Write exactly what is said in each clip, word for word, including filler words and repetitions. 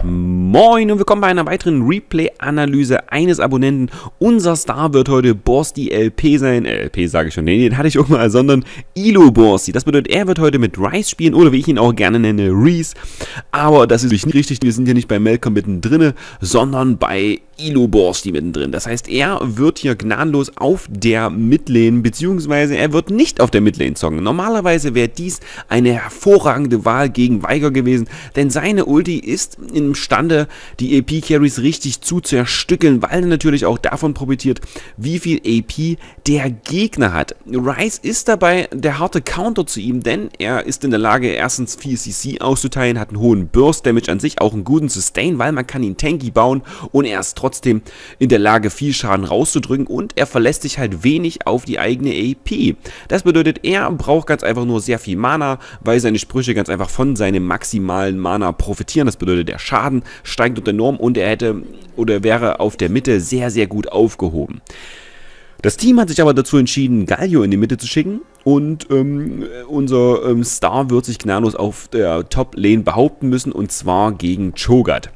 Moin und willkommen bei einer weiteren Replay-Analyse eines Abonnenten. Unser Star wird heute Borsti L P sein. Äh, L P sage ich schon, nee, den hatte ich auch mal, sondern Elo Borsti. Das bedeutet, er wird heute mit Rice spielen oder wie ich ihn auch gerne nenne, Reese. Aber das ist nicht richtig, wir sind hier nicht bei Malcolm mittendrin, sondern bei Elo Borsti mittendrin. Das heißt, er wird hier gnadenlos auf der Midlane, beziehungsweise er wird nicht auf der Midlane zocken. Normalerweise wäre dies eine hervorragende Wahl gegen Veigar gewesen, denn seine Ulti ist imstande, die A P-Carries richtig zu zerstückeln, weil er natürlich auch davon profitiert, wie viel A P der Gegner hat. Rice ist dabei der harte Counter zu ihm, denn er ist in der Lage, erstens viel C C auszuteilen, hat einen hohen Burst-Damage an sich, auch einen guten Sustain, weil man kann ihn tanky bauen und er ist trotzdem in der Lage, viel Schaden rauszudrücken und er verlässt sich halt wenig auf die eigene A P. Das bedeutet, er braucht ganz einfach nur sehr viel Mana, weil seine Sprüche ganz einfach von seinem maximalen Mana profitieren. Das bedeutet, der Schaden steigt unter Norm und er hätte oder wäre auf der Mitte sehr, sehr gut aufgehoben. Das Team hat sich aber dazu entschieden, Galio in die Mitte zu schicken und ähm, unser ähm, Star wird sich gnadenlos auf der Top-Lane behaupten müssen und zwar gegen Cho'Gath.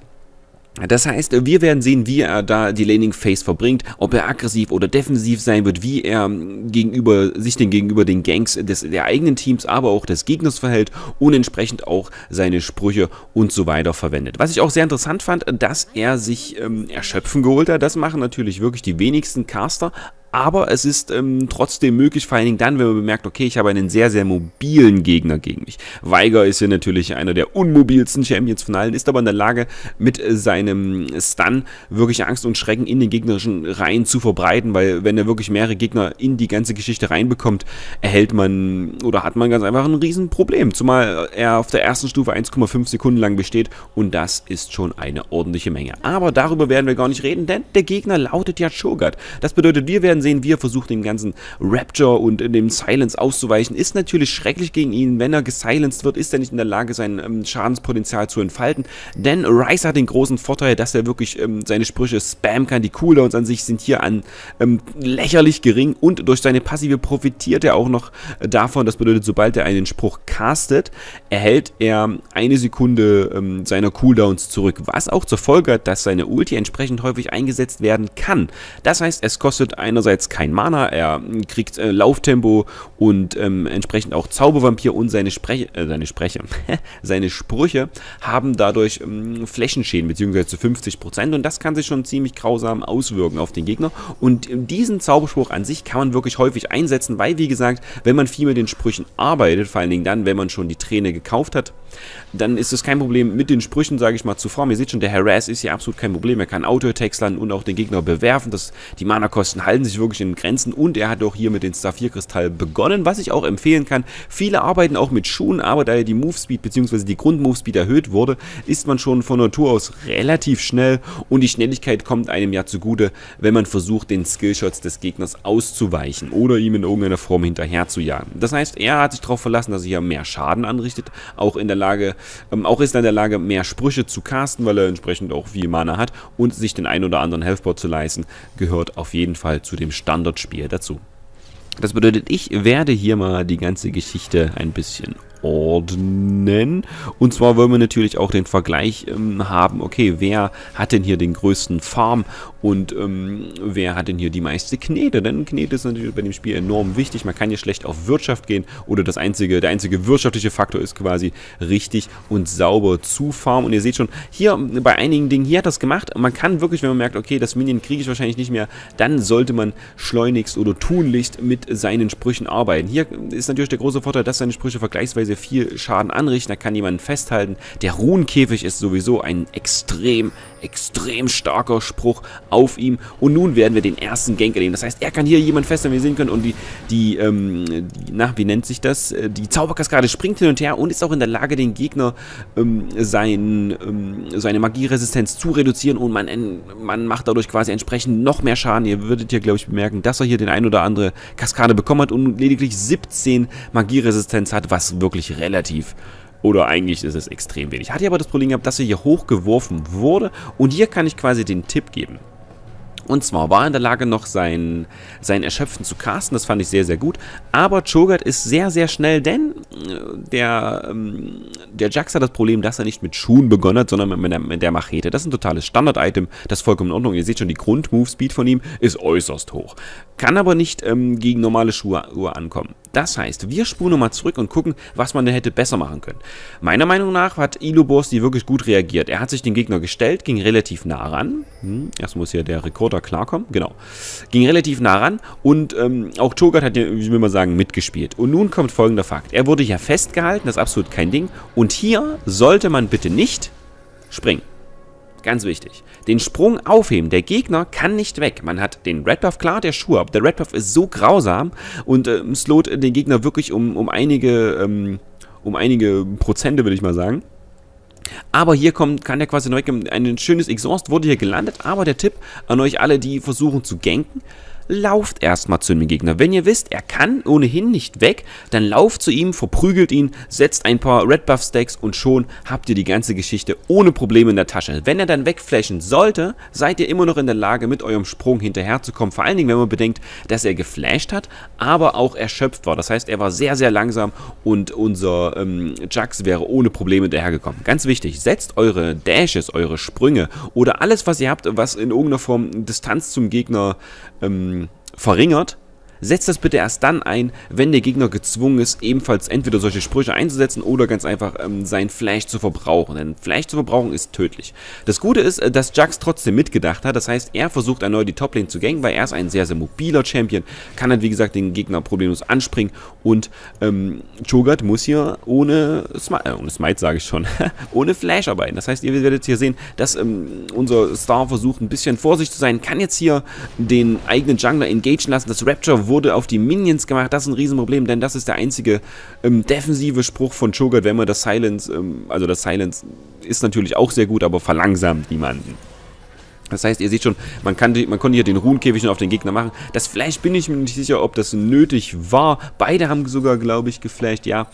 Das heißt, wir werden sehen, wie er da die Laning Phase verbringt, ob er aggressiv oder defensiv sein wird, wie er gegenüber sich den gegenüber den Ganks des, der eigenen Teams, aber auch des Gegners verhält und entsprechend auch seine Sprüche und so weiter verwendet. Was ich auch sehr interessant fand, dass er sich ähm, Erschöpfen geholt hat. Das machen natürlich wirklich die wenigsten Caster. Aber es ist ähm, trotzdem möglich, vor allen Dingen dann, wenn man bemerkt, okay, ich habe einen sehr, sehr mobilen Gegner gegen mich. Veigar ist ja natürlich einer der unmobilsten Champions von allen, ist aber in der Lage, mit äh, seinem Stun wirklich Angst und Schrecken in den gegnerischen Reihen zu verbreiten, weil wenn er wirklich mehrere Gegner in die ganze Geschichte reinbekommt, erhält man oder hat man ganz einfach ein Riesenproblem. Zumal er auf der ersten Stufe eins Komma fünf Sekunden lang besteht und das ist schon eine ordentliche Menge. Aber darüber werden wir gar nicht reden, denn der Gegner lautet ja Cho'Gath. Das bedeutet, wir werden sehen, wie er versucht, dem ganzen Rapture und dem Silence auszuweichen. Ist natürlich schrecklich gegen ihn. Wenn er gesilenced wird, ist er nicht in der Lage, sein ähm, Schadenspotenzial zu entfalten. Denn Rice hat den großen Vorteil, dass er wirklich ähm, seine Sprüche spammen kann. Die Cooldowns an sich sind hier an ähm, lächerlich gering und durch seine Passive profitiert er auch noch äh, davon. Das bedeutet, sobald er einen Spruch castet, erhält er eine Sekunde ähm, seiner Cooldowns zurück. Was auch zur Folge hat, dass seine Ulti entsprechend häufig eingesetzt werden kann. Das heißt, es kostet einerseits kein Mana, er kriegt äh, Lauftempo und ähm, entsprechend auch Zaubervampir und seine Spreche, äh, seine Spreche, seine Sprüche haben dadurch ähm, Flächenschäden bzw. zu fünfzig Prozent und das kann sich schon ziemlich grausam auswirken auf den Gegner und äh, diesen Zauberspruch an sich kann man wirklich häufig einsetzen, weil wie gesagt, wenn man viel mit den Sprüchen arbeitet, vor allen Dingen dann, wenn man schon die Träne gekauft hat, dann ist es kein Problem mit den Sprüchen, sage ich mal, zu farmen. Ihr seht schon, der Harass ist hier absolut kein Problem. Er kann Auto-Attacks landen und auch den Gegner bewerfen. Das, die Mana-Kosten halten sich wirklich in Grenzen und er hat auch hier mit den Saphir-Kristall begonnen, was ich auch empfehlen kann. Viele arbeiten auch mit Schuhen, aber da ja die Move-Speed bzw. die Grund-Move-Speed erhöht wurde, ist man schon von Natur aus relativ schnell und die Schnelligkeit kommt einem ja zugute, wenn man versucht, den Skillshots des Gegners auszuweichen oder ihm in irgendeiner Form hinterher zu jagen. Das heißt, er hat sich darauf verlassen, dass er hier mehr Schaden anrichtet, auch in der Lage, ähm, auch ist er in der Lage, mehr Sprüche zu casten, weil er entsprechend auch viel Mana hat und sich den ein oder anderen Healthbot zu leisten, gehört auf jeden Fall zu dem Standardspiel dazu. Das bedeutet, ich werde hier mal die ganze Geschichte ein bisschen ordnen. Und zwar wollen wir natürlich auch den Vergleich ähm, haben, okay, wer hat denn hier den größten Farm und ähm, wer hat denn hier die meiste Knete? Denn Knete ist natürlich bei dem Spiel enorm wichtig. Man kann hier schlecht auf Wirtschaft gehen oder das einzige, der einzige wirtschaftliche Faktor ist quasi richtig und sauber zu farmen. Und ihr seht schon, hier bei einigen Dingen, hier hat das gemacht. Man kann wirklich, wenn man merkt, okay, das Minion kriege ich wahrscheinlich nicht mehr, dann sollte man schleunigst oder tunlichst mit seinen Sprüchen arbeiten. Hier ist natürlich der große Vorteil, dass seine Sprüche vergleichsweise viel Schaden anrichten, da kann jemand festhalten. Der Runenkäfig ist sowieso ein extrem, extrem starker Spruch auf ihm und nun werden wir den ersten Gank erleben. Das heißt, er kann hier jemand festhalten, wie wir sehen können und die, die, ähm, die, na, wie nennt sich das? Die Zauberkaskade springt hin und her und ist auch in der Lage, den Gegner ähm, sein, ähm, seine Magieresistenz zu reduzieren und man, man macht dadurch quasi entsprechend noch mehr Schaden. Ihr würdet hier, glaube ich, bemerken, dass er hier den ein oder andere Kaskade bekommen hat und lediglich siebzehn Magieresistenz hat, was wirklich relativ oder eigentlich ist es extrem wenig. Hatte aber das Problem gehabt, dass er hier hochgeworfen wurde und hier kann ich quasi den Tipp geben. Und zwar war er in der Lage, noch sein, sein Erschöpfen zu casten, das fand ich sehr, sehr gut. Aber Cho'Gath ist sehr, sehr schnell, denn der, ähm, der Jax hat das Problem, dass er nicht mit Schuhen begonnen hat, sondern mit der, mit der Machete. Das ist ein totales Standard-Item, das ist vollkommen in Ordnung. Ihr seht schon, die Grund-Move-Speed von ihm ist äußerst hoch. Kann aber nicht ähm, gegen normale Schuhe ankommen. Das heißt, wir spulen nochmal zurück und gucken, was man da hätte besser machen können. Meiner Meinung nach hat Elo Borsti wirklich gut reagiert. Er hat sich den Gegner gestellt, ging relativ nah ran. Hm, erst muss hier der Rekorder klarkommen. Genau. Ging relativ nah ran und ähm, auch Cho'Gath hat ja, wie will man sagen, mitgespielt. Und nun kommt folgender Fakt. Er wurde hier festgehalten, das ist absolut kein Ding. Und hier sollte man bitte nicht springen. Ganz wichtig. Den Sprung aufheben. Der Gegner kann nicht weg. Man hat den Red Buff, klar, der Schuh ab. Der Red Buff ist so grausam und äh, slowt den Gegner wirklich um, um einige ähm, um einige Prozente, würde ich mal sagen. Aber hier kommt, kann er quasi neu, ein schönes Exhaust wurde hier gelandet. Aber der Tipp an euch alle, die versuchen zu ganken: Lauft erstmal zu dem Gegner. Wenn ihr wisst, er kann ohnehin nicht weg, dann lauft zu ihm, verprügelt ihn, setzt ein paar Red Buff Stacks und schon habt ihr die ganze Geschichte ohne Probleme in der Tasche. Wenn er dann wegflashen sollte, seid ihr immer noch in der Lage, mit eurem Sprung hinterherzukommen. Vor allen Dingen, wenn man bedenkt, dass er geflasht hat, aber auch erschöpft war. Das heißt, er war sehr, sehr langsam und unser ähm, Jax wäre ohne Probleme hinterhergekommen. Ganz wichtig, setzt eure Dashes, eure Sprünge oder alles, was ihr habt, was in irgendeiner Form Distanz zum Gegner ähm, verringert, setzt das bitte erst dann ein, wenn der Gegner gezwungen ist, ebenfalls entweder solche Sprüche einzusetzen oder ganz einfach ähm, sein Flash zu verbrauchen. Denn Flash zu verbrauchen ist tödlich. Das Gute ist, dass Jax trotzdem mitgedacht hat. Das heißt, er versucht erneut die Toplane zu ganken, weil er ist ein sehr, sehr mobiler Champion. Kann halt, wie gesagt, den Gegner problemlos anspringen. Und ähm, Cho'Gath muss hier ohne Smite, äh, ohne Smite sage ich schon, ohne Flash arbeiten. Das heißt, ihr werdet hier sehen, dass ähm, unser Star versucht, ein bisschen vorsichtig zu sein. Kann jetzt hier den eigenen Jungler engagen lassen. Das Rapture wurde auf die Minions gemacht. Das ist ein Riesenproblem, denn das ist der einzige ähm, defensive Spruch von Cho'Gath, wenn man das Silence, ähm, also das Silence ist natürlich auch sehr gut, aber verlangsamt niemanden. Das heißt, ihr seht schon, man, kann die, man konnte hier den Runenkäfig schon auf den Gegner machen. Das Flash bin ich mir nicht sicher, ob das nötig war. Beide haben sogar, glaube ich, geflasht, ja.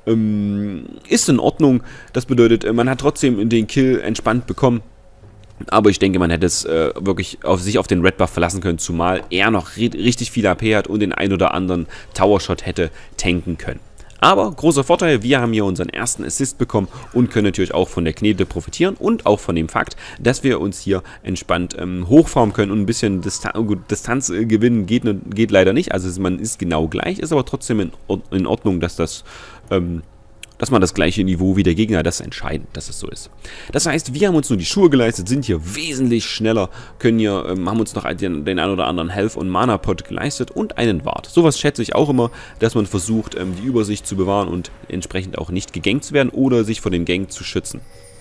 Ähm, ist in Ordnung. Das bedeutet, man hat trotzdem den Kill entspannt bekommen. Aber ich denke, man hätte es äh, wirklich auf sich auf den Red Buff verlassen können, zumal er noch richtig viel A P hat und den ein oder anderen Tower Shot hätte tanken können. Aber großer Vorteil, wir haben hier unseren ersten Assist bekommen und können natürlich auch von der Knete profitieren und auch von dem Fakt, dass wir uns hier entspannt ähm, hochfarmen können und ein bisschen Distan gut, Distanz äh, gewinnen geht, geht leider nicht. Also man ist genau gleich, ist aber trotzdem in, in Ordnung, dass das ähm, dass man das gleiche Niveau wie der Gegner, das ist entscheidend, dass es so ist. Das heißt, wir haben uns nur die Schuhe geleistet, sind hier wesentlich schneller, können hier, ähm, haben uns noch den, den ein oder anderen Health- und Mana-Pot geleistet und einen Ward. Sowas schätze ich auch immer, dass man versucht, ähm, die Übersicht zu bewahren und entsprechend auch nicht gegankt zu werden oder sich vor den Gang zu schützen.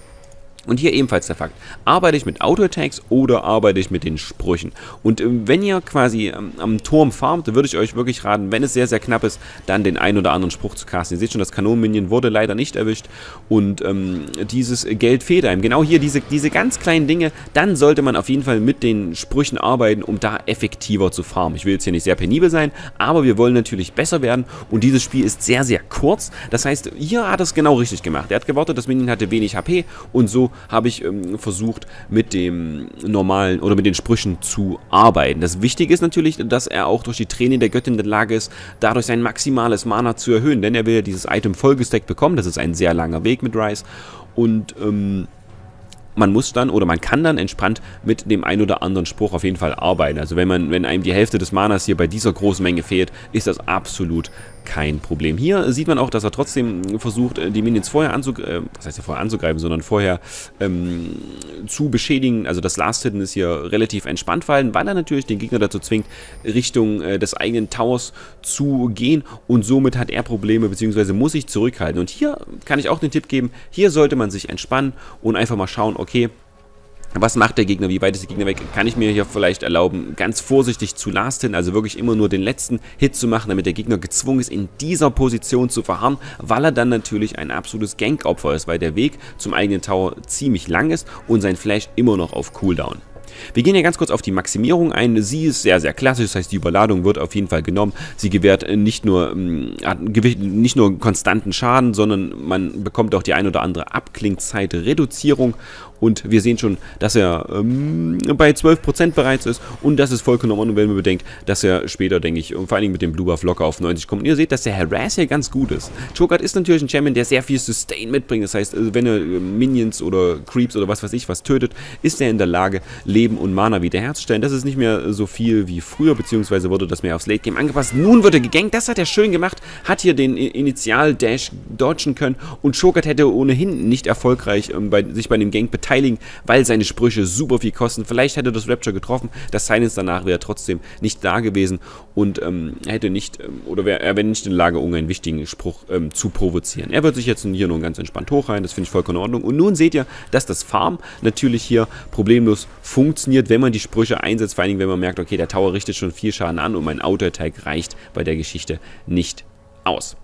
Und hier ebenfalls der Fakt, arbeite ich mit Auto-Attacks oder arbeite ich mit den Sprüchen? Und ähm, wenn ihr quasi ähm, am Turm farmt, würde ich euch wirklich raten, wenn es sehr, sehr knapp ist, dann den einen oder anderen Spruch zu casten. Ihr seht schon, das Kanonenminion wurde leider nicht erwischt und ähm, dieses Geld fehlt einem. Genau hier diese, diese ganz kleinen Dinge, dann sollte man auf jeden Fall mit den Sprüchen arbeiten, um da effektiver zu farmen. Ich will jetzt hier nicht sehr penibel sein, aber wir wollen natürlich besser werden und dieses Spiel ist sehr, sehr kurz. Das heißt, hier hat er es genau richtig gemacht. Er hat gewartet, das Minion hatte wenig H P und so habe ich ähm, versucht, mit dem normalen oder mit den Sprüchen zu arbeiten. Das Wichtige ist natürlich, dass er auch durch die Tränen der Göttin in der Lage ist, dadurch sein maximales Mana zu erhöhen, denn er will ja dieses Item vollgesteckt bekommen. Das ist ein sehr langer Weg mit Ryze und ähm, man muss dann oder man kann dann entspannt mit dem ein oder anderen Spruch auf jeden Fall arbeiten. Also wenn man, wenn einem die Hälfte des Manas hier bei dieser großen Menge fehlt, ist das absolut kein Problem. Hier sieht man auch, dass er trotzdem versucht, die Minions vorher anzugreifen, äh, das heißt ja vorher anzugreifen, sondern vorher ähm, zu beschädigen. Also das Last Hitten ist hier relativ entspannt verhalten, weil er natürlich den Gegner dazu zwingt, Richtung äh, des eigenen Towers zu gehen und somit hat er Probleme, beziehungsweise muss sich zurückhalten. Und hier kann ich auch den Tipp geben, hier sollte man sich entspannen und einfach mal schauen, okay, was macht der Gegner, wie weit ist der Gegner weg, kann ich mir hier vielleicht erlauben, ganz vorsichtig zu lasten, also wirklich immer nur den letzten Hit zu machen, damit der Gegner gezwungen ist, in dieser Position zu verharren, weil er dann natürlich ein absolutes Gank-Opfer ist, weil der Weg zum eigenen Tower ziemlich lang ist und sein Flash immer noch auf Cooldown. Wir gehen hier ganz kurz auf die Maximierung ein. Sie ist sehr, sehr klassisch, das heißt, die Überladung wird auf jeden Fall genommen. Sie gewährt nicht nur, hat nicht nur konstanten Schaden, sondern man bekommt auch die ein oder andere Abklingzeit-Reduzierung. und wir sehen schon, dass er ähm, bei zwölf Prozent bereits ist und das ist vollkommen in Ordnung, wenn man bedenkt, dass er später, denke ich, vor allen Dingen mit dem Blue Buff locker auf neunzig kommt. Und ihr seht, dass der Harass hier ganz gut ist. Cho'Gath ist natürlich ein Champion, der sehr viel Sustain mitbringt, das heißt, wenn er Minions oder Creeps oder was weiß ich was tötet, ist er in der Lage, Leben und Mana wiederherzustellen. Das ist nicht mehr so viel wie früher, beziehungsweise wurde das mehr aufs Late Game angepasst. Nun wird er gegankt, das hat er schön gemacht, hat hier den Initial-Dash dodgen können und Cho'Gath hätte ohnehin nicht erfolgreich ähm, bei, sich bei dem Gank beteiligen, weil seine Sprüche super viel kosten. Vielleicht hätte das Rapture getroffen, das Silence danach wäre trotzdem nicht da gewesen und ähm, hätte nicht, ähm, oder wär, er wäre nicht in der Lage, irgendeinen wichtigen Spruch ähm, zu provozieren. Er wird sich jetzt hier nur ganz entspannt hoch rein, das finde ich vollkommen in Ordnung. Und nun seht ihr, dass das Farm natürlich hier problemlos funktioniert, wenn man die Sprüche einsetzt, vor allen Dingen, wenn man merkt, okay, der Tower richtet schon viel Schaden an und mein Auto-Attack reicht bei der Geschichte nicht aus.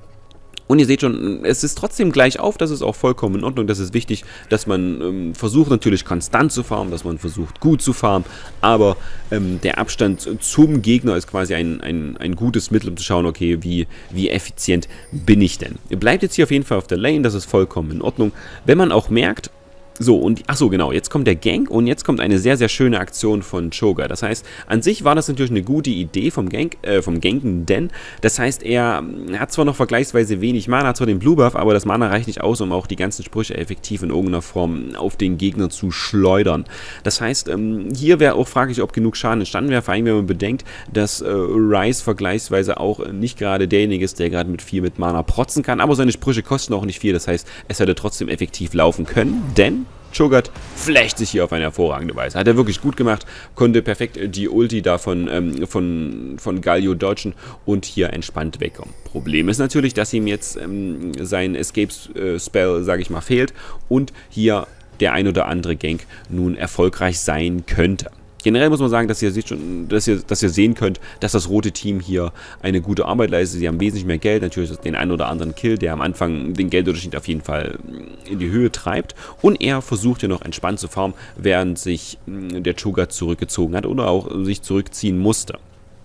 Und ihr seht schon, es ist trotzdem gleich auf, das ist auch vollkommen in Ordnung, das ist wichtig, dass man ähm, versucht natürlich konstant zu farmen, dass man versucht gut zu farmen, aber ähm, der Abstand zum Gegner ist quasi ein, ein, ein gutes Mittel, um zu schauen, okay, wie, wie effizient bin ich denn. Ihr bleibt jetzt hier auf jeden Fall auf der Lane, das ist vollkommen in Ordnung. Wenn man auch merkt, so, und achso, genau, jetzt kommt der Gank und jetzt kommt eine sehr, sehr schöne Aktion von Cho'Gath. Das heißt, an sich war das natürlich eine gute Idee vom Gank, äh, vom Ganken, denn das heißt, er hat zwar noch vergleichsweise wenig Mana, hat zwar den Blue Buff, aber das Mana reicht nicht aus, um auch die ganzen Sprüche effektiv in irgendeiner Form auf den Gegner zu schleudern. Das heißt, ähm, hier wäre auch fraglich, ob genug Schaden entstanden wäre, vor allem wenn man bedenkt, dass äh, Ryze vergleichsweise auch nicht gerade derjenige ist, der gerade mit viel mit Mana protzen kann, aber seine Sprüche kosten auch nicht viel, das heißt, es hätte trotzdem effektiv laufen können, denn Cho'Gath flecht sich hier auf eine hervorragende Weise. Hat er wirklich gut gemacht, konnte perfekt die Ulti davon ähm, von, von Galio dodgen und hier entspannt wegkommen. Problem ist natürlich, dass ihm jetzt ähm, sein Escape-Spell, sage ich mal, fehlt und hier der ein oder andere Gank nun erfolgreich sein könnte. Generell muss man sagen, dass ihr, seht schon, dass, ihr, dass ihr sehen könnt, dass das rote Team hier eine gute Arbeit leistet. Sie haben wesentlich mehr Geld, natürlich den einen oder anderen Kill, der am Anfang den Geldunterschied auf jeden Fall in die Höhe treibt. Und er versucht hier noch entspannt zu farmen, während sich der Cho'Gath zurückgezogen hat oder auch sich zurückziehen musste.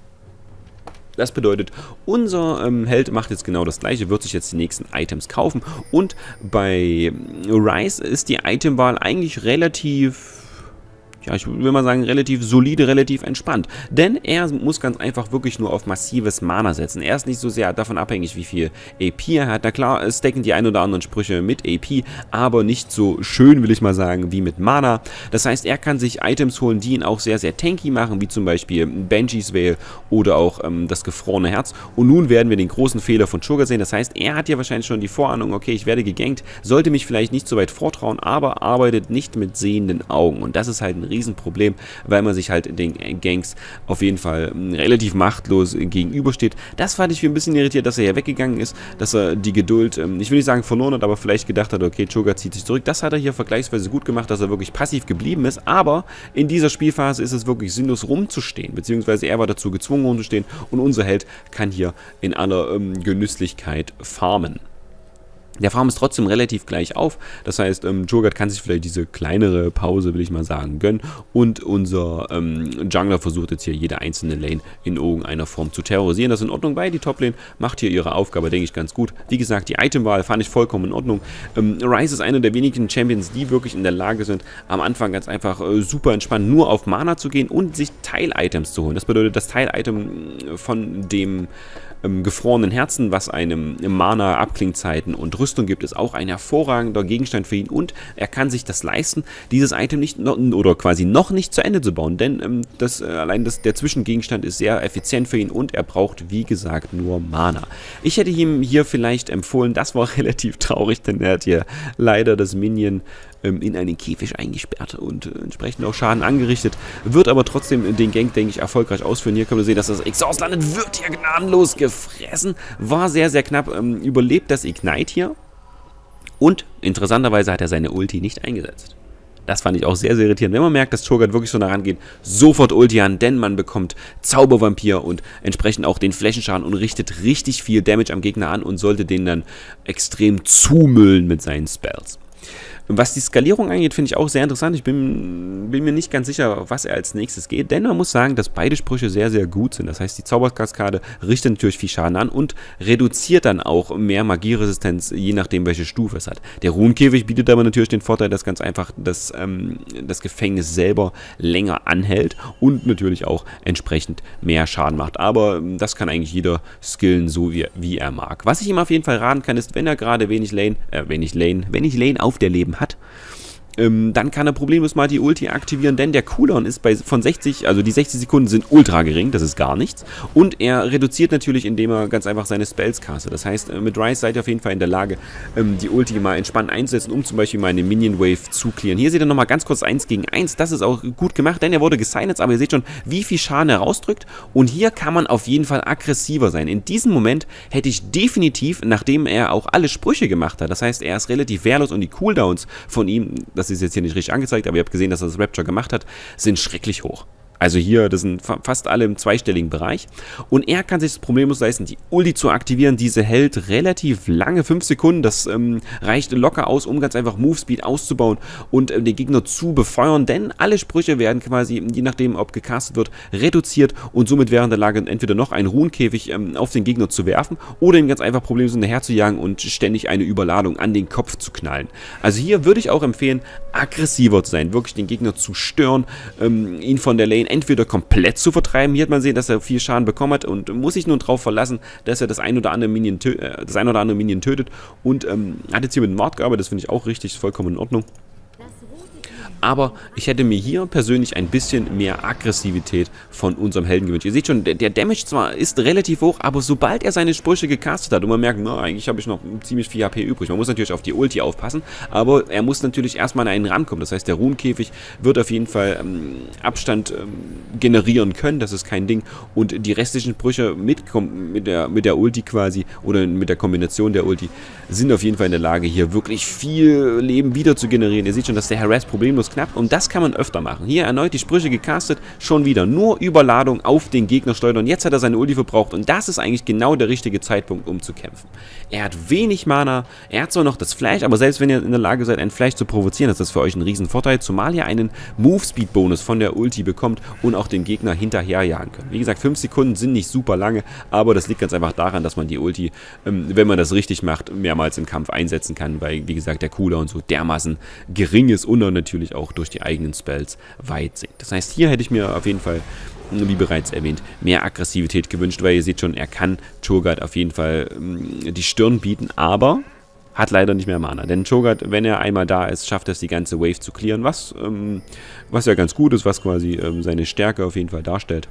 Das bedeutet, unser ähm, Held macht jetzt genau das gleiche, wird sich jetzt die nächsten Items kaufen. Und bei Ryze ist die Itemwahl eigentlich relativ... ja, ich will mal sagen, relativ solide, relativ entspannt. Denn er muss ganz einfach wirklich nur auf massives Mana setzen. Er ist nicht so sehr davon abhängig, wie viel A P er hat. Na klar, es stacken die ein oder anderen Sprüche mit A P, aber nicht so schön, will ich mal sagen, wie mit Mana. Das heißt, er kann sich Items holen, die ihn auch sehr, sehr tanky machen, wie zum Beispiel Banshee's Veil oder auch ähm, das gefrorene Herz. Und nun werden wir den großen Fehler von Cho'Gath sehen. Das heißt, er hat ja wahrscheinlich schon die Vorahnung, okay, ich werde gegankt, sollte mich vielleicht nicht so weit vortrauen, aber arbeitet nicht mit sehenden Augen. Und das ist halt ein Riesenproblem, weil man sich halt den Ganks auf jeden Fall relativ machtlos gegenübersteht. Das fand ich für ein bisschen irritiert, dass er hier weggegangen ist, dass er die Geduld, ich will nicht sagen verloren hat, aber vielleicht gedacht hat, okay, Cho'Gath zieht sich zurück. Das hat er hier vergleichsweise gut gemacht, dass er wirklich passiv geblieben ist, aber in dieser Spielphase ist es wirklich sinnlos rumzustehen, beziehungsweise er war dazu gezwungen rumzustehen und unser Held kann hier in aller ähm, Genüsslichkeit farmen. Der Farm ist trotzdem relativ gleich auf, das heißt, ähm, Cho'Gath kann sich vielleicht diese kleinere Pause, will ich mal sagen, gönnen und unser ähm, Jungler versucht jetzt hier jede einzelne Lane in irgendeiner Form zu terrorisieren. Das ist in Ordnung, weil die Top-Lane macht hier ihre Aufgabe, denke ich, ganz gut. Wie gesagt, die Itemwahl fand ich vollkommen in Ordnung. Ähm, Ryze ist einer der wenigen Champions, die wirklich in der Lage sind, am Anfang ganz einfach äh, super entspannt nur auf Mana zu gehen und sich Teil-Items zu holen. Das bedeutet, das Teil-Item von dem ähm, gefrorenen Herzen, was einem Mana, Abklingzeiten und Rüstung gibt, ist auch ein hervorragender Gegenstand für ihn und er kann sich das leisten, dieses Item nicht noch, oder quasi noch nicht zu Ende zu bauen, denn ähm, das, äh, allein das, der Zwischengegenstand ist sehr effizient für ihn und er braucht, wie gesagt, nur Mana. Ich hätte ihm hier vielleicht empfohlen, das war relativ traurig, denn er hat hier leider das Minion in einen Käfig eingesperrt und äh, entsprechend auch Schaden angerichtet, wird aber trotzdem den Gank, denke ich, erfolgreich ausführen. Hier können wir sehen, dass das Exhaust landet, wird hier gnadenlos gefressen, war sehr, sehr knapp, ähm, überlebt das Ignite hier und interessanterweise hat er seine Ulti nicht eingesetzt. Das fand ich auch sehr, sehr irritierend. Wenn man merkt, dass Cho'Gath wirklich so nah rangeht, sofort Ulti an, denn man bekommt Zaubervampir und entsprechend auch den Flächenschaden und richtet richtig viel Damage am Gegner an und sollte den dann extrem zumüllen mit seinen Spells. Was die Skalierung angeht, finde ich auch sehr interessant. Ich bin, bin mir nicht ganz sicher, was er als nächstes geht, denn man muss sagen, dass beide Sprüche sehr, sehr gut sind. Das heißt, die Zauberkaskade richtet natürlich viel Schaden an und reduziert dann auch mehr Magieresistenz, je nachdem, welche Stufe es hat. Der Runenkäfig bietet aber natürlich den Vorteil, dass ganz einfach das, ähm, das Gefängnis selber länger anhält und natürlich auch entsprechend mehr Schaden macht. Aber das kann eigentlich jeder skillen, so wie, wie er mag. Was ich ihm auf jeden Fall raten kann, ist, wenn er gerade wenig Lane, äh, wenig Lane, wenig Lane auf der Leben hat, ähm, dann kann er problemlos mal die Ulti aktivieren, denn der Cooldown ist bei von sechzig, also die sechzig Sekunden sind ultra gering, das ist gar nichts. Und er reduziert natürlich, indem er ganz einfach seine Spells castet. Das heißt, mit Ryze seid ihr auf jeden Fall in der Lage, ähm, die Ulti mal entspannt einzusetzen, um zum Beispiel mal eine Minion Wave zu clearen. Hier seht ihr nochmal ganz kurz eins gegen eins, das ist auch gut gemacht, denn er wurde gesilenced, aber ihr seht schon, wie viel Schaden er rausdrückt. Und hier kann man auf jeden Fall aggressiver sein. In diesem Moment hätte ich definitiv, nachdem er auch alle Sprüche gemacht hat, das heißt, er ist relativ wehrlos und die Cooldowns von ihm, das ist jetzt hier nicht richtig angezeigt, aber ihr habt gesehen, dass er das Rapture gemacht hat, sind schrecklich hoch. Also hier, das sind fast alle im zweistelligen Bereich. Und er kann sich das problemlos leisten, die Ulti zu aktivieren. Diese hält relativ lange, fünf Sekunden. Das ähm, reicht locker aus, um ganz einfach Movespeed auszubauen und äh, den Gegner zu befeuern. Denn alle Sprüche werden quasi, je nachdem, ob gecastet wird, reduziert. Und somit wäre in der Lage, entweder noch einen Runenkäfig ähm, auf den Gegner zu werfen oder ihm ganz einfach problemlos hinterher zu jagen und ständig eine Überladung an den Kopf zu knallen. Also hier würde ich auch empfehlen, aggressiver zu sein. Wirklich den Gegner zu stören, ähm, ihn von der Lane entweder komplett zu vertreiben. Hier hat man gesehen, dass er viel Schaden bekommen hat und muss sich nun darauf verlassen, dass er das ein oder andere Minion, tö äh, das ein oder andere Minion tötet und ähm, hat jetzt hier mit Mord gearbeitet, das finde ich auch richtig, vollkommen in Ordnung. Aber ich hätte mir hier persönlich ein bisschen mehr Aggressivität von unserem Helden gewünscht. Ihr seht schon, der, der Damage zwar ist relativ hoch, aber sobald er seine Sprüche gecastet hat und man merkt, na, eigentlich habe ich noch ziemlich viel H P übrig. Man muss natürlich auf die Ulti aufpassen, aber er muss natürlich erstmal an einen rankommen. Das heißt, der Runenkäfig wird auf jeden Fall ähm, Abstand ähm, generieren können, das ist kein Ding. Und die restlichen Sprüche mit, mit, der, mit der Ulti quasi oder mit der Kombination der Ulti sind auf jeden Fall in der Lage, hier wirklich viel Leben wieder zu generieren. Ihr seht schon, dass der Harass problemlos knapp und das kann man öfter machen. Hier erneut die Sprüche gecastet, schon wieder nur Überladung auf den Gegner steuern. Jetzt hat er seine Ulti verbraucht und das ist eigentlich genau der richtige Zeitpunkt, um zu kämpfen. Er hat wenig Mana, er hat zwar noch das Flash, aber selbst wenn ihr in der Lage seid, ein Flash zu provozieren, ist das für euch ein Riesenvorteil, zumal ihr einen Move-Speed-Bonus von der Ulti bekommt und auch den Gegner hinterherjagen könnt. Wie gesagt, fünf Sekunden sind nicht super lange, aber das liegt ganz einfach daran, dass man die Ulti, ähm, wenn man das richtig macht, mehrmals im Kampf einsetzen kann, weil, wie gesagt, der Cooldown so dermaßen gering ist und dann natürlich auch durch die eigenen Spells weit sinkt. Das heißt, hier hätte ich mir auf jeden Fall, wie bereits erwähnt, mehr Aggressivität gewünscht, weil ihr seht schon, er kann Cho'Gath auf jeden Fall ähm, die Stirn bieten, aber hat leider nicht mehr Mana. Denn Cho'Gath, wenn er einmal da ist, schafft er es, die ganze Wave zu clearen, was, ähm, was ja ganz gut ist, was quasi ähm, seine Stärke auf jeden Fall darstellt.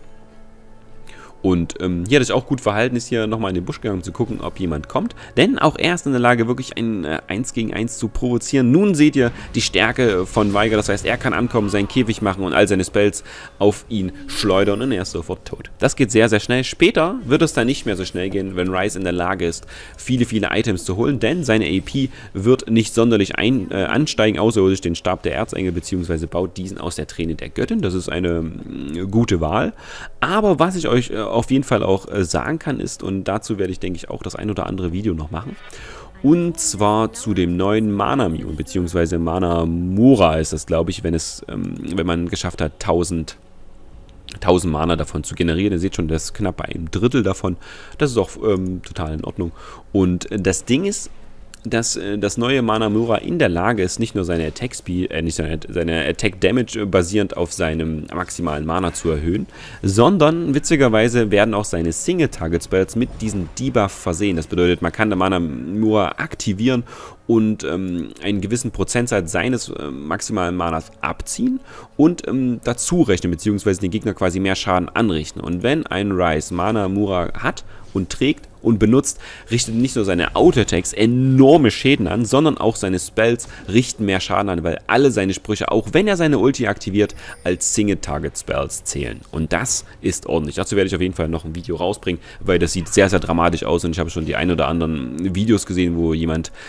Und ähm, hier hat es auch gut verhalten, ist hier nochmal in den Busch gegangen, zu gucken, ob jemand kommt. Denn auch er ist in der Lage, wirklich ein äh, eins gegen eins zu provozieren. Nun seht ihr die Stärke von Veigar, das heißt, er kann ankommen, seinen Käfig machen und all seine Spells auf ihn schleudern und er ist sofort tot. Das geht sehr, sehr schnell. Später wird es dann nicht mehr so schnell gehen, wenn Ryze in der Lage ist, viele, viele Items zu holen, denn seine A P wird nicht sonderlich ein, äh, ansteigen, außer durch den Stab der Erzengel, beziehungsweise baut diesen aus der Träne der Göttin. Das ist eine äh, gute Wahl. Aber was ich euch äh, auf jeden Fall auch äh, sagen kann ist, und dazu werde ich, denke ich, auch das ein oder andere Video noch machen, und zwar zu dem neuen Mana-Mune, beziehungsweise Mana-Mura ist das, glaube ich, wenn es, ähm, wenn man geschafft hat, tausend Mana davon zu generieren. Ihr seht schon, das ist knapp bei einem Drittel davon. Das ist auch ähm, total in Ordnung. Und das Ding ist, dass äh, das neue Mana Mura in der Lage ist, nicht nur seine Attack Speed, äh, nicht seine, seine Attack Damage äh, basierend auf seinem maximalen Mana zu erhöhen, sondern witzigerweise werden auch seine Single Target Spells mit diesem Debuff versehen. Das bedeutet, man kann der Mana Mura aktivieren und ähm, einen gewissen Prozentsatz seines äh, maximalen Manas abziehen und ähm, dazu rechnen, beziehungsweise den Gegner quasi mehr Schaden anrichten. Und wenn ein Ryze Mana Mura hat und trägt und benutzt, richtet nicht nur seine Auto-Attacks enorme Schäden an, sondern auch seine Spells richten mehr Schaden an, weil alle seine Sprüche, auch wenn er seine Ulti aktiviert, als Single-Target-Spells zählen. Und das ist ordentlich. Dazu werde ich auf jeden Fall noch ein Video rausbringen, weil das sieht sehr, sehr dramatisch aus und ich habe schon die ein oder anderen Videos gesehen, wo jemand ähm,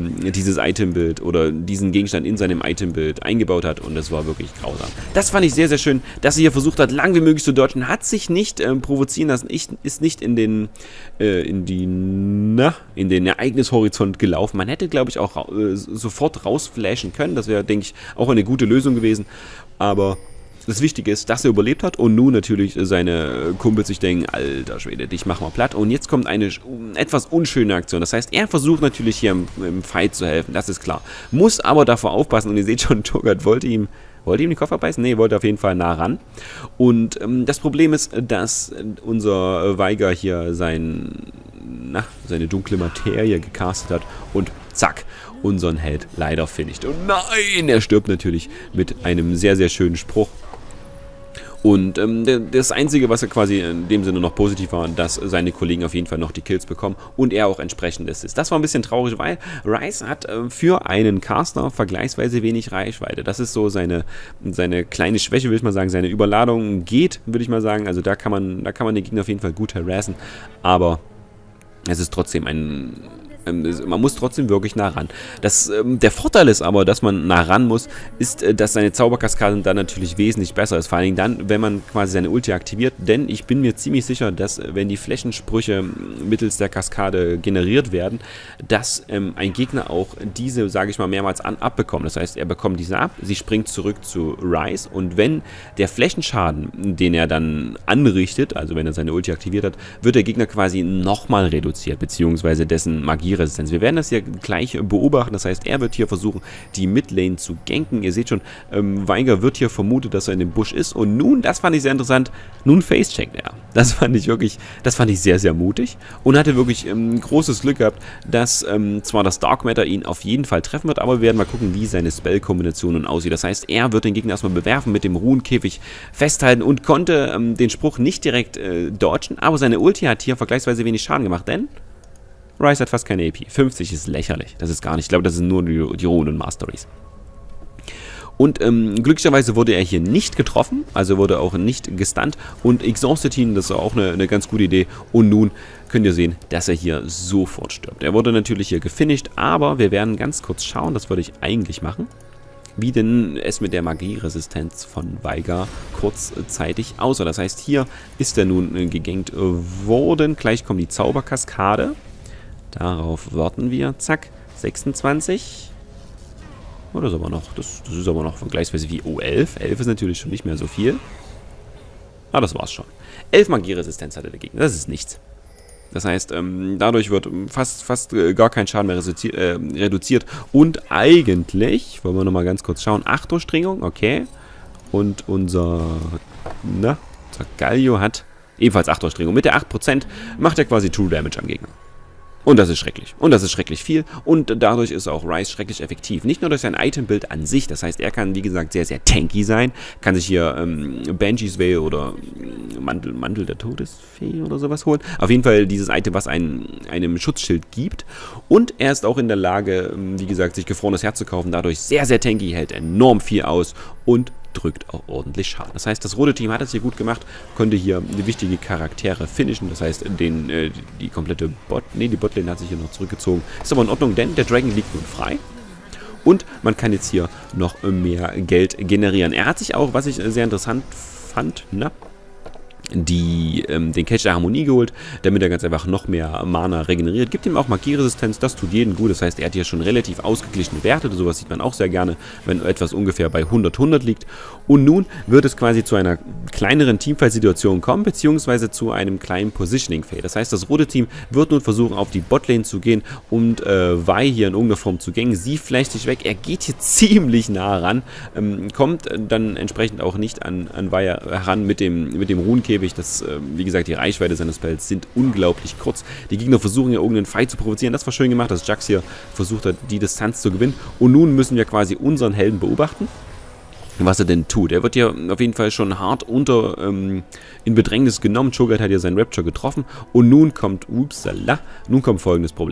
ähm, dieses Itembild oder diesen Gegenstand in seinem Itembild eingebaut hat und das war wirklich grausam. Das fand ich sehr, sehr schön, dass er hier versucht hat, lang wie möglich zu dodgen, hat sich nicht ähm, provozieren lassen, ich, ist nicht in den, äh, in die, na, in den Ereignishorizont gelaufen. Man hätte, glaube ich, auch äh, sofort rausflashen können, das wäre, denke ich, auch eine gute Lösung gewesen, aber das Wichtige ist, dass er überlebt hat und nun natürlich seine Kumpels sich denken, alter Schwede, dich machen wir platt. Und jetzt kommt eine etwas unschöne Aktion. Das heißt, er versucht natürlich hier im, im Fight zu helfen, das ist klar. Muss aber davor aufpassen und ihr seht schon, Cho'Gath wollte ihm, wollte ihm den Kopf abbeißen? Nee, wollte auf jeden Fall nah ran. Und ähm, das Problem ist, dass unser Veigar hier sein, na, seine dunkle Materie gecastet hat und zack, unseren Held leider finisht. Und nein, er stirbt natürlich mit einem sehr, sehr schönen Spruch. Und ähm, das Einzige, was er quasi in dem Sinne noch positiv war, dass seine Kollegen auf jeden Fall noch die Kills bekommen und er auch entsprechend ist. Das war ein bisschen traurig, weil Ryze hat äh, für einen Caster vergleichsweise wenig Reichweite. Das ist so seine, seine kleine Schwäche, würde ich mal sagen. Seine Überladung geht, würde ich mal sagen. Also da kann man, da kann man den Gegner auf jeden Fall gut harassen. Aber es ist trotzdem ein... Man muss trotzdem wirklich nah ran. Das, ähm, der Vorteil ist aber, dass man nah ran muss, ist, äh, dass seine Zauberkaskade dann natürlich wesentlich besser ist. Vor allem dann, wenn man quasi seine Ulti aktiviert. Denn ich bin mir ziemlich sicher, dass, wenn die Flächensprüche mittels der Kaskade generiert werden, dass ähm, ein Gegner auch diese, sage ich mal, mehrmals an abbekommt. Das heißt, er bekommt diese ab, sie springt zurück zu Ryze und wenn der Flächenschaden, den er dann anrichtet, also wenn er seine Ulti aktiviert hat, wird der Gegner quasi nochmal reduziert, beziehungsweise dessen Magie Resistenz. Wir werden das ja gleich beobachten, das heißt, er wird hier versuchen, die Midlane zu ganken. Ihr seht schon, ähm, Veigar wird hier vermutet, dass er in dem Busch ist und nun, das fand ich sehr interessant, nun facecheckt er. Das fand ich wirklich, das fand ich sehr, sehr mutig und hatte wirklich ähm, großes Glück gehabt, dass ähm, zwar das Dark Matter ihn auf jeden Fall treffen wird, aber wir werden mal gucken, wie seine Spell-Kombination nun aussieht. Das heißt, er wird den Gegner erstmal bewerfen, mit dem Ruhenkäfig festhalten und konnte ähm, den Spruch nicht direkt äh, dodgen, aber seine Ulti hat hier vergleichsweise wenig Schaden gemacht, denn Ryze hat fast keine A P. fünfzig ist lächerlich. Das ist gar nicht. Ich glaube, das sind nur die, die Runen Masteries. Und ähm, glücklicherweise wurde er hier nicht getroffen, also wurde auch nicht gestunt. Und Exhausted ihn, das ist auch eine, eine ganz gute Idee. Und nun könnt ihr sehen, dass er hier sofort stirbt. Er wurde natürlich hier gefinisht, aber wir werden ganz kurz schauen, das würde ich eigentlich machen, wie denn es mit der Magieresistenz von Veigar kurzzeitig aussah. Das heißt, hier ist er nun äh, gegankt worden. Gleich kommt die Zauberkaskade. Darauf warten wir. Zack. sechsundzwanzig. Oh, das ist aber noch, das, das ist aber noch vergleichsweise wie oh, elf. elf ist natürlich schon nicht mehr so viel. Ah, das war's schon. elf Magieresistenz hatte der Gegner. Das ist nichts. Das heißt, ähm, dadurch wird fast, fast äh, gar kein Schaden mehr äh, reduziert. Und eigentlich, wollen wir nochmal ganz kurz schauen, acht Durchdringung, okay. Und unser, na, unser Galio hat ebenfalls acht Durchdringung. Mit der acht Prozent macht er quasi True Damage am Gegner. Und das ist schrecklich. Und das ist schrecklich viel. Und dadurch ist auch Ryze schrecklich effektiv. Nicht nur durch sein Itembild an sich. Das heißt, er kann, wie gesagt, sehr, sehr tanky sein. Kann sich hier ähm, Banshee's Veil oder Mantel, Mantel der Todesfee oder sowas holen. Auf jeden Fall dieses Item, was einen, einem Schutzschild gibt. Und er ist auch in der Lage, wie gesagt, sich gefrorenes Herz zu kaufen. Dadurch sehr, sehr tanky, hält enorm viel aus und drückt auch ordentlich Schaden. Das heißt, das rote Team hat es hier gut gemacht, konnte hier wichtige Charaktere finishen. Das heißt, den, äh, die komplette Bot, nee, die Botlane hat sich hier noch zurückgezogen. Ist aber in Ordnung, denn der Dragon liegt nun frei. Und man kann jetzt hier noch mehr Geld generieren. Er hat sich auch, was ich sehr interessant fand, na, die, ähm, den Kelch der Harmonie geholt, damit er ganz einfach noch mehr Mana regeneriert. Gibt ihm auch Magieresistenz, das tut jedem gut. Das heißt, er hat hier schon relativ ausgeglichene Werte. Sowas sieht man auch sehr gerne, wenn etwas ungefähr bei hundert, hundert liegt. Und nun wird es quasi zu einer kleineren Teamfight-Situation kommen, beziehungsweise zu einem kleinen Positioning-Fail. Das heißt, das rote Team wird nun versuchen, auf die Botlane zu gehen und äh, Vi hier in irgendeiner Form zu gängen. Sie flecht sich weg. Er geht hier ziemlich nah ran, ähm, kommt dann entsprechend auch nicht an, an Vi heran mit dem, mit dem Runenkäfig. Das, äh, wie gesagt, die Reichweite seines Spells sind unglaublich kurz. Die Gegner versuchen ja irgendeinen Fight zu provozieren. Das war schön gemacht, dass Jax hier versucht hat, die Distanz zu gewinnen. Und nun müssen wir quasi unseren Helden beobachten, was er denn tut. Er wird hier auf jeden Fall schon hart unter ähm, in Bedrängnis genommen. Cho'Gath hat hier seinen Rapture getroffen. Und nun kommt, upsala, nun kommt folgendes Problem.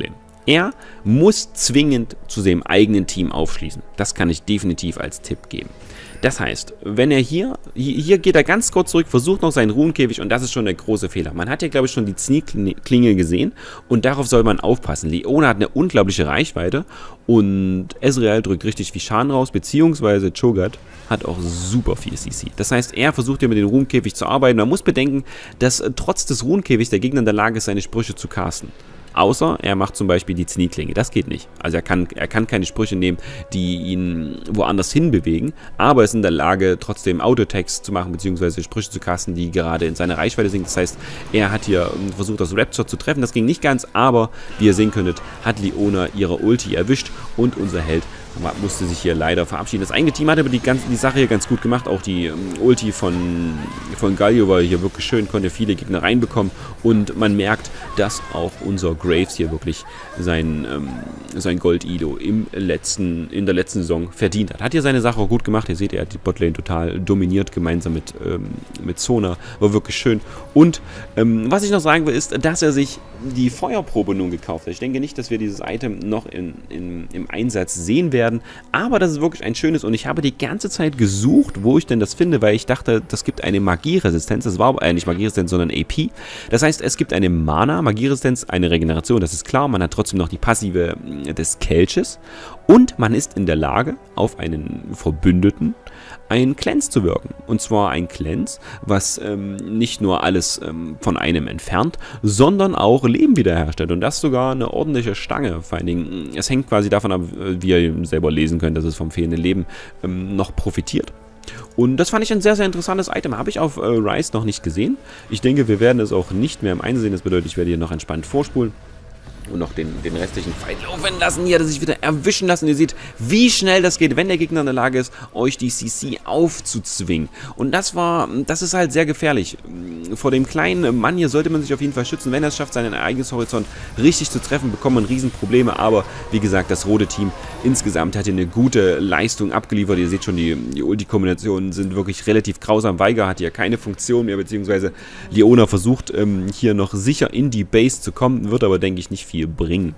Er muss zwingend zu seinem eigenen Team aufschließen. Das kann ich definitiv als Tipp geben. Das heißt, wenn er hier, hier geht er ganz kurz zurück, versucht noch seinen Ruhenkäfig und das ist schon der große Fehler. Man hat ja, glaube ich, schon die Sneak-Klinge gesehen und darauf soll man aufpassen. Leona hat eine unglaubliche Reichweite und Ezreal drückt richtig viel Schaden raus, beziehungsweise Cho'Gath hat auch super viel C C. Das heißt, er versucht hier mit dem Ruhenkäfig zu arbeiten. Man muss bedenken, dass trotz des Ruhenkäfigs der Gegner in der Lage ist, seine Sprüche zu casten. Außer er macht zum Beispiel die Sneak-Klinge. Das geht nicht. Also er kann, er kann keine Sprüche nehmen, die ihn woanders hin bewegen, aber er ist in der Lage, trotzdem Auto-Attacks zu machen, beziehungsweise Sprüche zu casten, die gerade in seiner Reichweite sind. Das heißt, er hat hier versucht, das Raptor zu treffen. Das ging nicht ganz, aber wie ihr sehen könntet, hat Leona ihre Ulti erwischt und unser Held musste sich hier leider verabschieden. Das eigene Team hat aber die, ganze, die Sache hier ganz gut gemacht. Auch die um, Ulti von, von Galio war hier wirklich schön, konnte viele Gegner reinbekommen. Und man merkt, dass auch unser Graves hier wirklich sein, ähm, sein Gold-Elo im letzten, in der letzten Saison verdient hat. Hat hier seine Sache auch gut gemacht. Ihr seht, er hat die Botlane total dominiert, gemeinsam mit, ähm, mit Zona. War wirklich schön. Und ähm, was ich noch sagen will, ist, dass er sich die Feuerprobe nun gekauft hat. Ich denke nicht, dass wir dieses Item noch in, in, im Einsatz sehen werden. Aber das ist wirklich ein schönes und ich habe die ganze Zeit gesucht, wo ich denn das finde, weil ich dachte, das gibt eine Magieresistenz. Das war aber äh, nicht Magieresistenz, sondern A P. Das heißt, es gibt eine Mana, Magieresistenz, eine Regeneration, das ist klar. Man hat trotzdem noch die Passive des Kelches und man ist in der Lage, auf einen Verbündeten ein Cleanse zu wirken. Und zwar ein Cleanse, was ähm, nicht nur alles ähm, von einem entfernt, sondern auch Leben wiederherstellt. Und das sogar eine ordentliche Stange. Vor allen Dingen, es hängt quasi davon ab, wie ihr selber lesen könnt, dass es vom fehlenden Leben ähm, noch profitiert. Und das fand ich ein sehr, sehr interessantes Item. Habe ich auf äh, Ryze noch nicht gesehen. Ich denke, wir werden es auch nicht mehr im Einsehen. Das bedeutet, ich werde hier noch entspannt vorspulen. Und noch den, den restlichen Fight laufen lassen. Hier hat er sich wieder erwischen lassen. Ihr seht, wie schnell das geht, wenn der Gegner in der Lage ist, euch die C C aufzuzwingen. Und das war, das ist halt sehr gefährlich. Vor dem kleinen Mann hier sollte man sich auf jeden Fall schützen. Wenn er es schafft, seinen eigenen Horizont richtig zu treffen, bekommt man Riesenprobleme. Aber wie gesagt, das rote Team insgesamt hat hier eine gute Leistung abgeliefert. Ihr seht schon, die, die Ulti-Kombinationen sind wirklich relativ grausam. Veigar hat hier keine Funktion mehr, beziehungsweise Leona versucht ähm, hier noch sicher in die Base zu kommen, wird aber, denke ich, nicht viel bringen.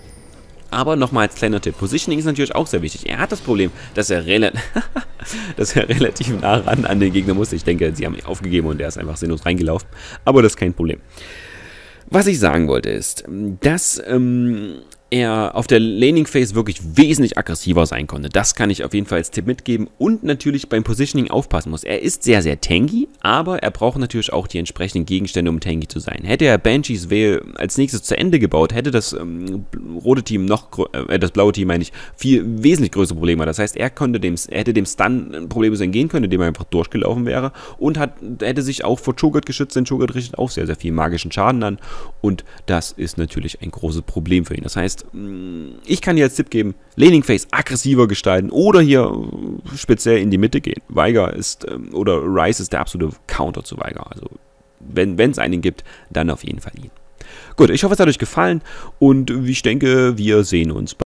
Aber nochmal als kleiner Tipp, Positioning ist natürlich auch sehr wichtig. Er hat das Problem, dass er, rela dass er relativ nah ran an den Gegner musste. Ich denke, sie haben ihn aufgegeben und er ist einfach sinnlos reingelaufen. Aber das ist kein Problem. Was ich sagen wollte ist, dass ähm, er auf der Laning Phase wirklich wesentlich aggressiver sein konnte. Das kann ich auf jeden Fall als Tipp mitgeben und natürlich beim Positioning aufpassen muss. Er ist sehr, sehr tanky, aber er braucht natürlich auch die entsprechenden Gegenstände, um tanky zu sein. Hätte er Banshees Veil als nächstes zu Ende gebaut, hätte das ähm, rote Team noch, äh, das blaue Team, meine ich, viel wesentlich größere Probleme. Das heißt, er konnte dem, er hätte dem Stun problemlos entgehen können, indem er einfach durchgelaufen wäre und hat, hätte sich auch vor Cho'Gath geschützt, denn Cho'Gath richtet auch sehr, sehr viel magischen Schaden an und das ist natürlich ein großes Problem für ihn. Das heißt, ich kann dir als Tipp geben, Laning Phase aggressiver gestalten oder hier speziell in die Mitte gehen. Veigar ist, oder Ryze ist der absolute Counter zu Veigar. Also wenn es einen gibt, dann auf jeden Fall ihn. Gut, ich hoffe, es hat euch gefallen und ich denke, wir sehen uns.